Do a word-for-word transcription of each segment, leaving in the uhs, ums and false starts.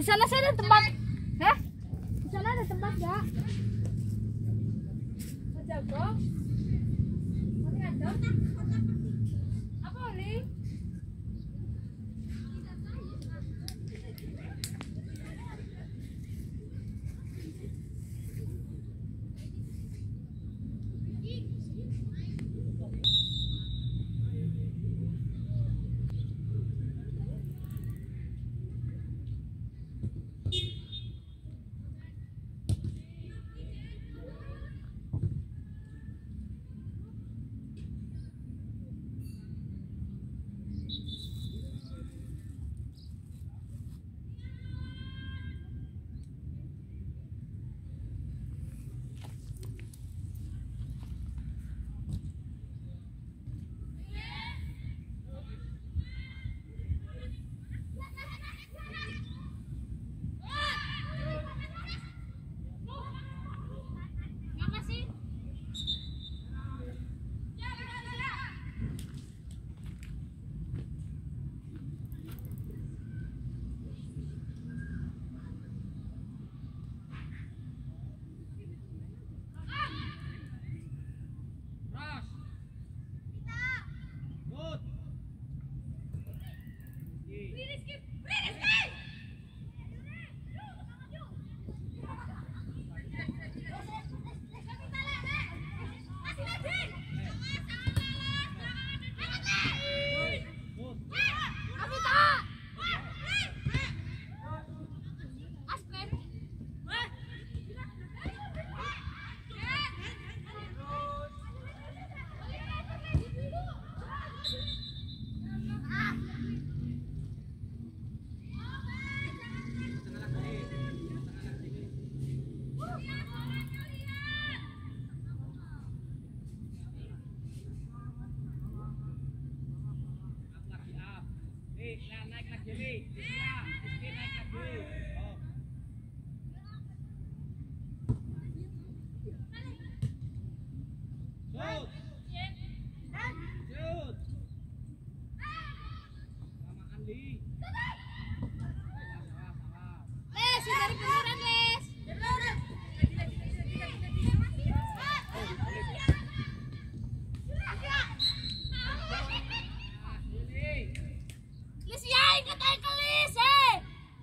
Di sana saya ada tempat. Hah? Di sana ada tempat enggak? Jago. Mati ada. Apa Oli? Naik lagi nih, Rizky naik lagi. Oh. Shoot. Shoot. Sama Andi. Les, dari beneran Les. Les ya ingat aja Les, eh.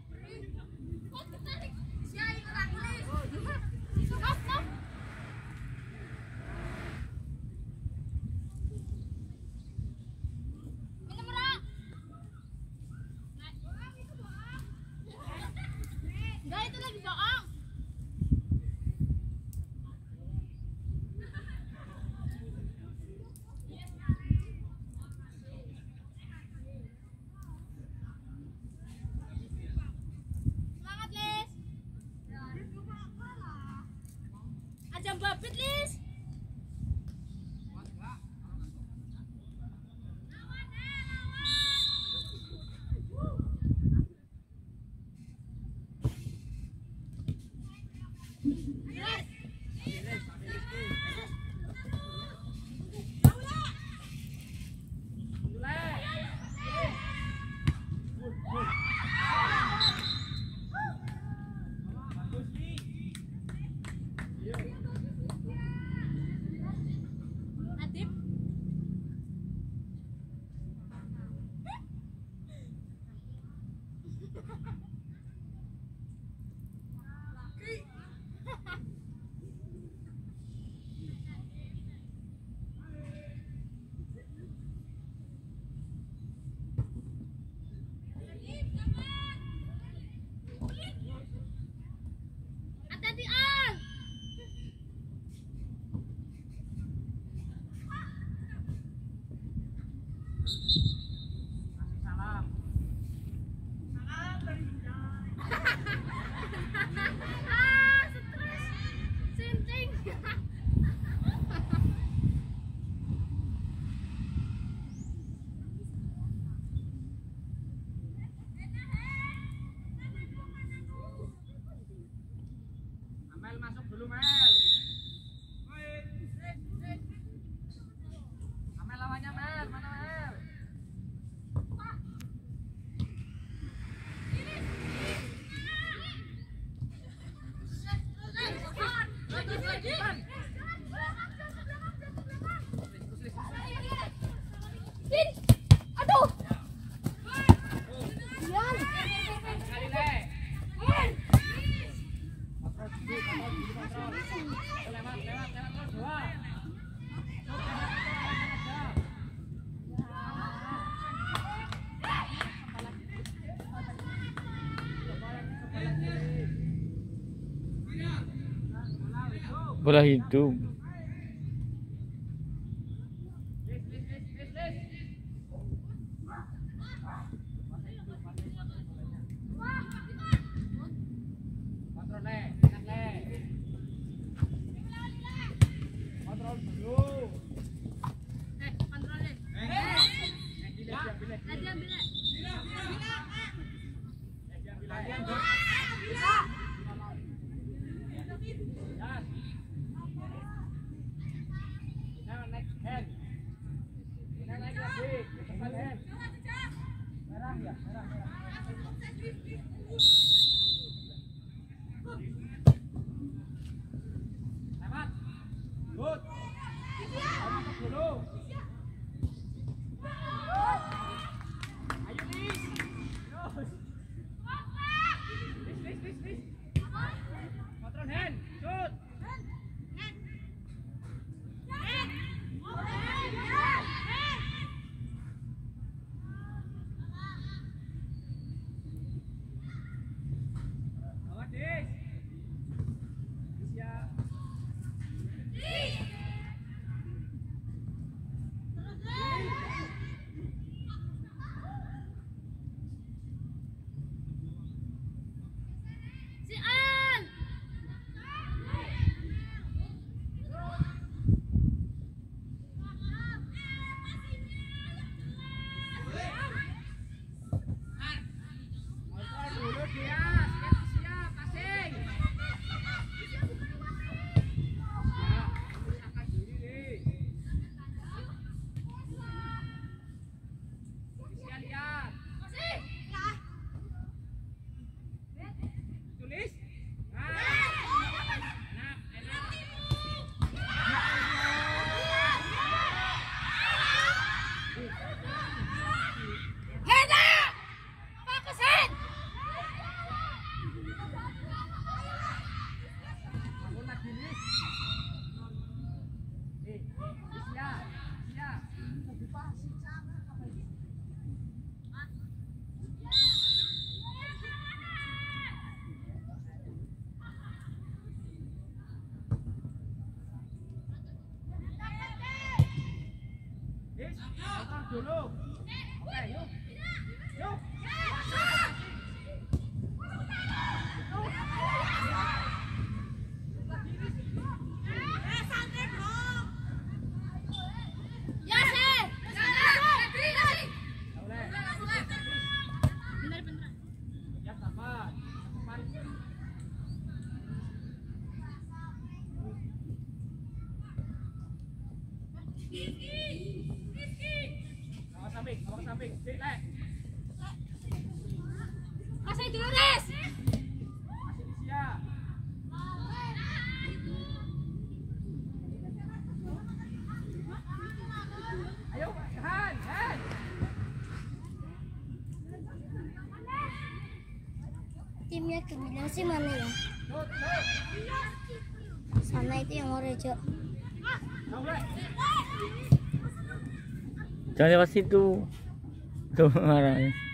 Enggak, itu lagi bohong. Semangat, Les. Ajang babit, Les. bola hidup. Kontrol le, enak le. Kontrol dulu. Eh, kontrolin. Eh, bila, bila, bila. Latihan, bila. Latihan, Bos. Jas. Now next hand. Now naik lagi, cepat hand. Merah ya, merah, merah. Hemat. Good. Masuk dulu. Ayo, Lis. Terus. Lis, lis, lis, lis. Kontrol hand. Shoot. Awas, Dis. Siap. Si An. Kontrol dulu dia. Siap, siap. Passing. Siap. Angkat diri, Lis. Siap, lihat. Tulis. Nah. Enak, enak. Head up! Focus head! Bangun lagi, Lis. Eh, siap, siap. Passing sama apa ini? Lis, kontrol dulu. Oke, yuk. Yuk. Ya, sih. Boleh. Bener-bener. Ya, sabar. Sabar. Awak samping, awak samping. Sik, Lek. Kasih dulu, Des. Masih siap. Ayo, Han, Han. Timnya kebilang sih mana ya? Shoot, shoot. Sana itu yang orange. Kau, Lek. Jangan lewat situ. Tuh arahnya.